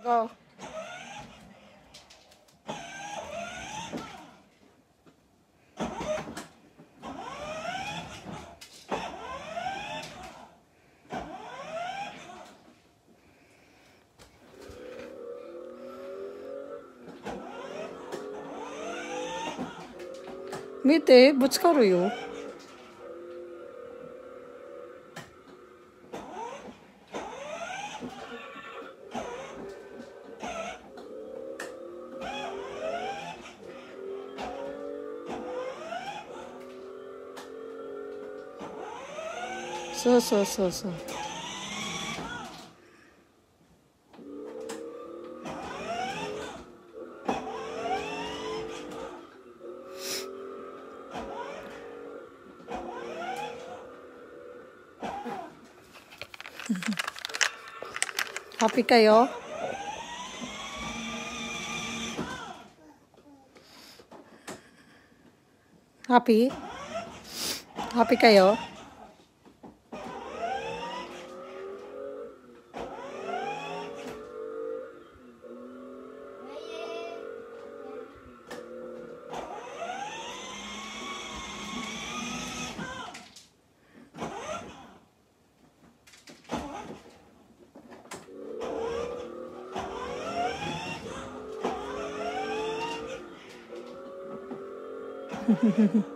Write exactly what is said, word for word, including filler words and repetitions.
Go.見て、ぶつかるよ。そうそうそうそう。ハッピーかよ。ハッピーハッピーかよ。フフフフ。